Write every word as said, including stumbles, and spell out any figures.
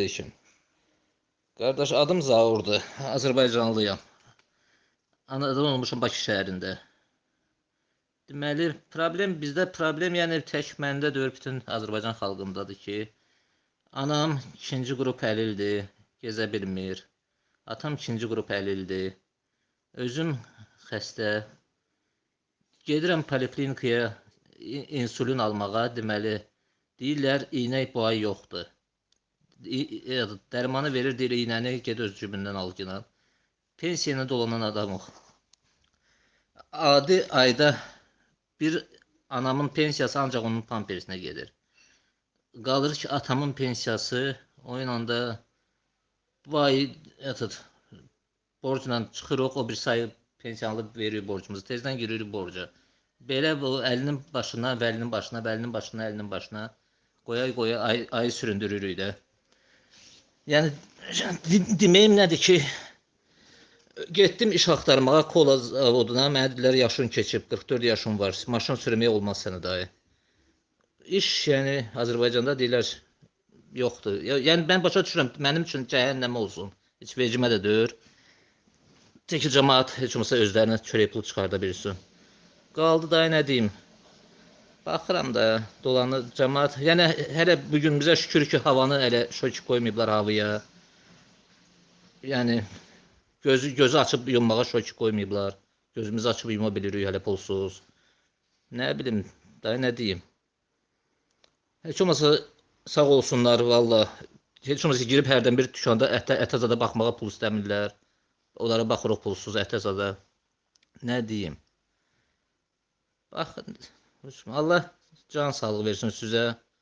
Aleyküm. Qardaş, adım Zaurdur. Azərbaycanlıyam. Anadan olmuşum Bakı şəhərində. Deməli, problem bizdə problem, yəni tək məndə deyil, bütün Azərbaycan xalqındadır ki, anam ikinci qrup əlildir, gezə bilmir. Atam ikinci qrup əlildir. Özüm xəstə. Gedirəm poliklinikaya i- insulin almağa, deməli, deyirlər iynə bu ay yoxdur. İ- i- Dərmanı verir, deyir iynəni get öz cibindən al ki. Pensiyaya dolanan adamıq. Adi ayda bir anamın pensiyası ancaq onun pampersinə gedir. Qalır ki, atamın pensiyası o ilə də bu ay ətət, borcla çıxırıq, o bir sayı pensiyanlı veriyor borcumuzu. Tezdən giririk borca. Belə bu əlinin başına, vəlinin başına, vəlinin başına, əlinin başına qoya qoya ay, ayı süründürürük də. Yəni de- deməyim nədir ki, getdim iş axtarmağa kola zavoduna. Mənə dedilər yaşın keçib, qırx dörd yaşın var. Maşın sürməyə olmaz sənə dayı. İş, yəni Azərbaycanda deyirlər yoxdur. Ya- Yəni mən başa düşürəm, mənim üçün cəhənnəm olsun. Heç vecimə də deyil. Tək cəmaət heç olmasa özlərinə çörək pulu çıxarda bilsin. Qaldı dayı nə deyim? Baxıram da dolanır cəmaət. Yəni hələ bu gün bizə şükür ki, havanı elə şok qoymayıblar havaya. Yəni gözü gözü açıb yummağa şok qoymayıblar. Gözümüzü açıb yuma bilirik hələ pulsuz. Nə bilim, dayı nə deyim? Heç olmasa sağ olsunlar valla. Heç olmasa girib hərdən bir dükanda ətə ətə zada baxmağa pul istəmirlər. Onlara baxırıq pulsuz ətə zada. Nə deyim? Baxın, Allah can sağlığı versin sizə.